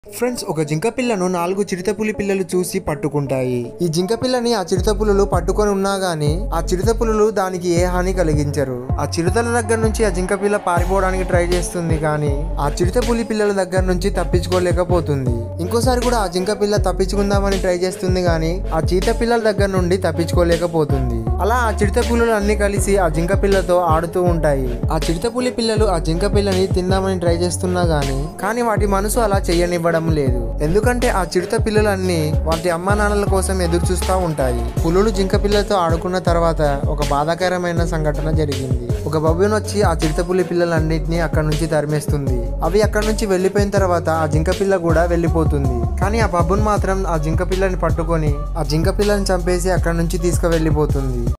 Friends, ఒక జింక పిల్లను 4 చిరుతపులి పిల్లలు చూసి పట్టుకుంటాయి. ఈ జింక పిల్లని ఆ చిరుతపులులు పట్టుకొని ఉన్నా గానీ ఆ చిరుతపులులు దానికి ఏ హాని కలిగించరు. ఆ చిరుతల దగ్గర నుంచి ఆ జింక పిల్ల పారిపోవడానికి ట్రై చేస్తుంది, కానీ ఆ చిరుతపులి పిల్లల దగ్గర నుంచి తప్పించుకోలేకపోతుంది. ఇంకోసారి కూడా ఆ జింక పిల్ల తప్పించుకుందామని ట్రై చేస్తుంది, కానీ ఆ చీత పిల్లల దగ్గర నుండి తప్పించుకోలేకపోతుంది. అలా ఆ చిరుతపులులు అన్ని కలిసి ఆ జింక పిల్లతో ఆడుతూ ఉంటాయి. ఆ చిరుతపులి పిల్లలు ఆ జింక పిల్లని తిందామని ట్రై చేస్తున్నా కానీ వాటి మనసు అలా చెయ్యనివ్వడం లేదు. ఎందుకంటే ఆ చిరుత పిల్లలన్నీ వాటి అమ్మా నాన్నల కోసం ఎదురు చూస్తూ ఉంటాయి. పులులు జింక పిల్లలతో ఆడుకున్న తర్వాత ఒక బాధాకరమైన సంఘటన జరిగింది. ఒక బబూన్ వచ్చి ఆ చిరుతపులి పిల్లలన్నింటినీ అక్కడ నుంచి తరిమేస్తుంది. అవి అక్కడ నుంచి వెళ్ళిపోయిన తర్వాత ఆ జింక పిల్ల కూడా వెళ్ళిపోతుంది. కానీ ఆ బబూన్ మాత్రం ఆ జింక పిల్లని పట్టుకొని ఆ జింక పిల్లని చంపేసి అక్కడ నుంచి తీసుకువెళ్ళిపోతుంది.